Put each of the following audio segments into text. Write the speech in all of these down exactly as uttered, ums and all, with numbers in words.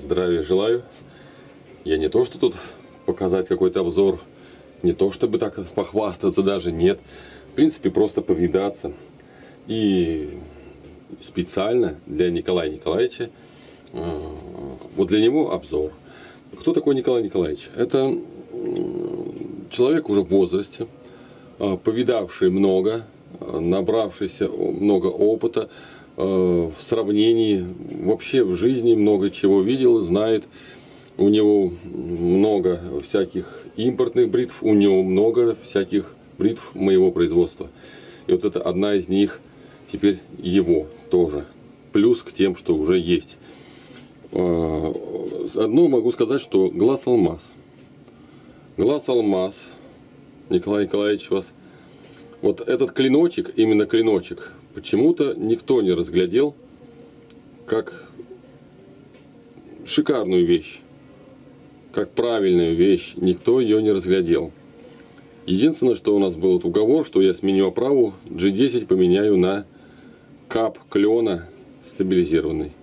Здравия желаю. Я не то, что тут показать какой-то обзор, не то, чтобы так похвастаться даже, нет. В принципе, просто повидаться. И специально для Николая Николаевича, вот для него обзор. Кто такой Николай Николаевич? Это человек уже в возрасте, повидавший много, набравшийся много опыта в сравнении, вообще в жизни много чего видел, знает. У него много всяких импортных бритв, у него много всяких бритв моего производства. И вот это одна из них теперь его тоже. Плюс к тем, что уже есть. Одно могу сказать, что глаз алмаз. Глаз алмаз, Николай Николаевич, вас. Вот этот клиночек, именно клиночек, почему-то никто не разглядел как шикарную вещь, как правильную вещь. Никто ее не разглядел. Единственное, что у нас был вот уговор, что я сменю оправу, джи десять поменяю на кап клена стабилизированный.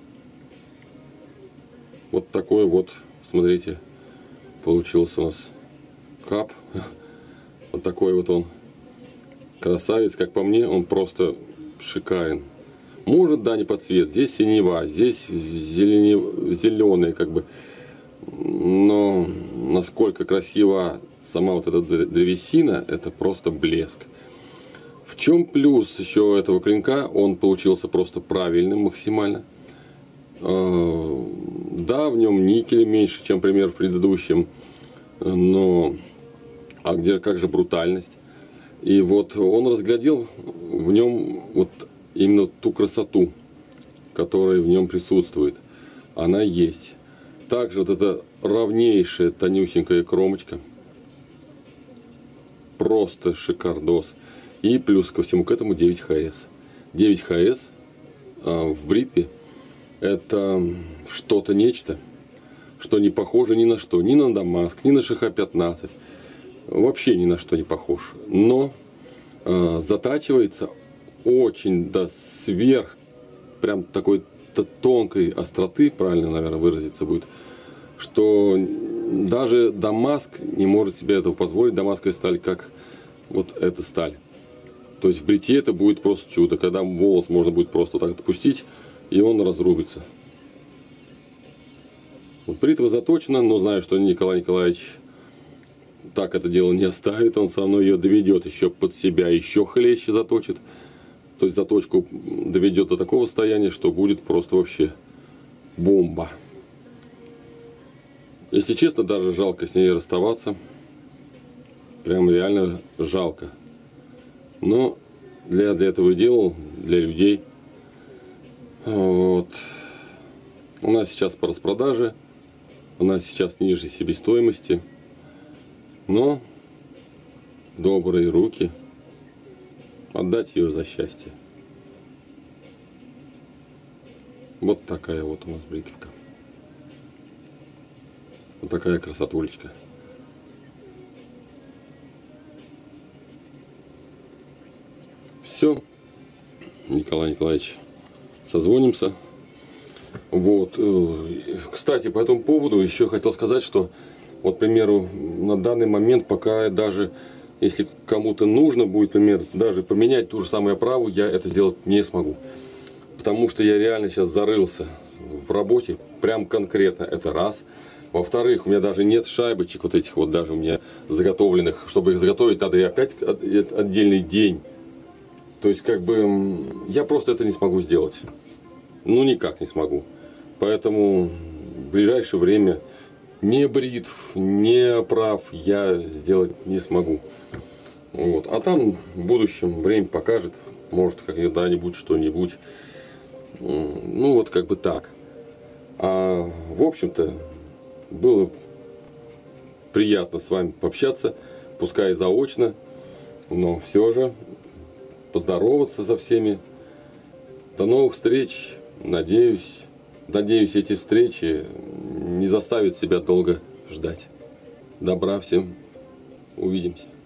Вот такой вот, смотрите, получился у нас кап. Вот такой вот он. Красавец, как по мне, он просто шикарен. Может, да, не под цвет. Здесь синева, здесь зелени... зеленый, как бы. Но насколько красива сама вот эта древесина, это просто блеск. В чем плюс еще этого клинка? Он получился просто правильным максимально. Да, в нем никеля меньше, чем, например, в предыдущем. Но а где, как же брутальность? И вот он разглядел в нем вот именно ту красоту, которая в нем присутствует. Она есть. Также вот эта ровнейшая тонюсенькая кромочка. Просто шикардос. И плюс ко всему к этому девять ха эс. девять ха эс а, в бритве это что-то нечто, что не похоже ни на что. Ни на Дамаск, ни на шэ ха пятнадцать. Вообще ни на что не похож. Но э, затачивается очень до сверх, прям такой тонкой остроты, правильно, наверное, выразиться будет, что даже Дамаск не может себе этого позволить. Дамасская сталь, как вот эта сталь. То есть в бритье это будет просто чудо, когда волос можно будет просто так отпустить, и он разрубится. Вот бритва заточена, но знаю, что Николай Николаевич так это дело не оставит, он все равно ее доведет еще под себя, еще хлеще заточит. То есть заточку доведет до такого состояния, что будет просто вообще бомба. Если честно, даже жалко с ней расставаться. Прям реально жалко. Но для, для этого и делал, для людей. Вот. У нас сейчас по распродаже, у нас сейчас ниже себестоимости. Но в добрые руки отдать ее за счастье. Вот такая вот у нас бритвка. Вот такая красотулечка. Все, Николай Николаевич, созвонимся. Вот. Кстати, по этому поводу еще хотел сказать, что вот, к примеру, на данный момент, пока даже если кому-то нужно будет, например, даже поменять ту же самую оправу, я это сделать не смогу. Потому что я реально сейчас зарылся в работе, прям конкретно, это раз. Во-вторых, у меня даже нет шайбочек вот этих вот, даже у меня заготовленных. Чтобы их заготовить, надо и опять отдельный день. То есть, как бы, я просто это не смогу сделать. Ну, никак не смогу. Поэтому в ближайшее время ни бритв, ни оправ я сделать не смогу. Вот. А там в будущем время покажет, может когда-нибудь что-нибудь. Ну вот как бы так. А в общем-то было приятно с вами пообщаться, пускай и заочно, но все же поздороваться со всеми. До новых встреч, надеюсь. Надеюсь, эти встречи не заставят себя долго ждать. Добра всем. Увидимся.